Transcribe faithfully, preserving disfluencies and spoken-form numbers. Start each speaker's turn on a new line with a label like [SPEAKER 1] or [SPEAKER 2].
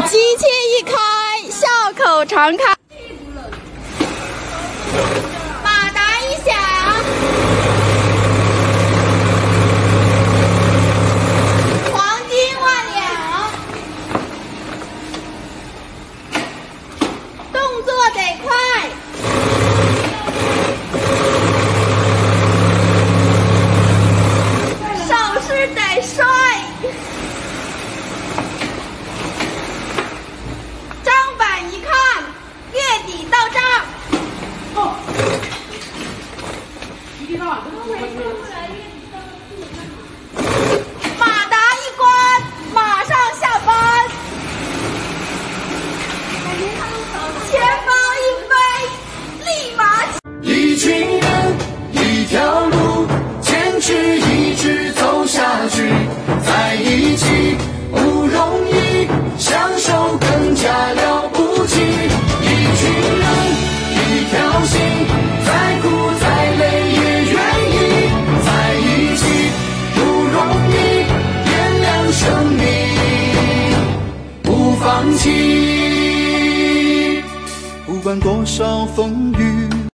[SPEAKER 1] 机器一开，笑口常开。马达一响，黄金万两。动作得快，手势得帅。 马达一关，马上下班。钱包一飞，立马。
[SPEAKER 2] 一群人，一条路，坚持一直走下去，在一起不容易，相守更加了不起。一群人，一条心，再苦再累也愿意在一起，不容易，点亮生命，不放弃。不管多少风。